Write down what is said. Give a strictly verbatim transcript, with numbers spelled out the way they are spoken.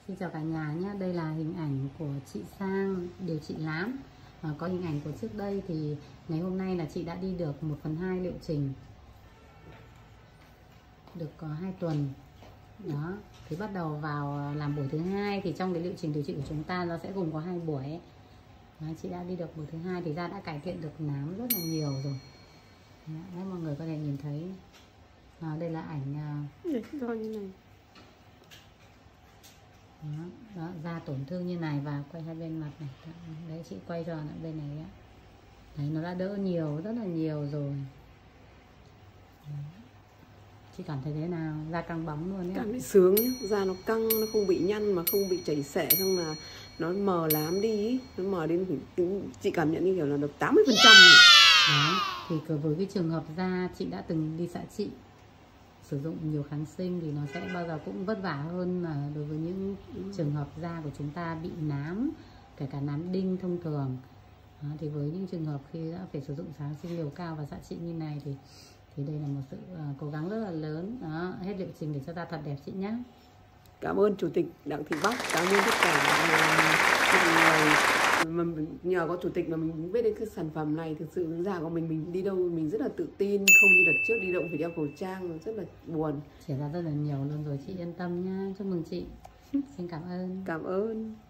Xin chào cả nhà nhé. Đây là hình ảnh của chị Sang điều trị nám. à, Có hình ảnh của trước đây thì ngày hôm nay là chị đã đi được một phần hai liệu trình, được có hai tuần. Đó, thì bắt đầu vào làm buổi thứ hai. Thì trong cái liệu trình điều trị của chúng ta nó sẽ gồm có hai buổi ấy. Đó, chị đã đi được buổi thứ hai thì da đã cải thiện được nám rất là nhiều rồi. Đấy, mọi người có thể nhìn thấy. à, Đây là ảnh Đấy, do như này. Đó, đó, da tổn thương như này và quay hai bên mặt này. Đấy, chị quay cho bên này đấy. Đấy, nó đã đỡ nhiều, rất là nhiều rồi. Chị cảm thấy thế nào? Da căng bóng luôn đấy. Cảm thấy sướng nhá, da nó căng, nó không bị nhăn mà không bị chảy xệ, xong là nó mờ lám đi ý. Nó mờ đến chị cảm nhận như kiểu là được tám mươi phần trăm. Đấy, thì với cái trường hợp da chị đã từng đi xạ trị, sử dụng nhiều kháng sinh thì nó sẽ bao giờ cũng vất vả hơn mà đối với những trường hợp da của chúng ta bị nám, kể cả nám đinh thông thường. Đó, thì với những trường hợp khi đã phải sử dụng kháng sinh liều cao và xạ trị như này thì thì đây là một sự uh, cố gắng rất là lớn. Đó, hết liệu trình để cho da thật đẹp chị nhé. Cảm ơn Chủ tịch Đặng Thị Bắc, cảm ơn tất cả mọi người mà nhờ có Chủ tịch mà mình biết đến cái sản phẩm này. Thực sự da của mình mình đi đâu mình rất là tự tin, không như đợt trước đi đâu phải đeo khẩu trang, rất là buồn. Trẻ ra rất là nhiều luôn rồi, chị yên tâm nhá. Chúc mừng chị. Xin cảm ơn. Cảm ơn.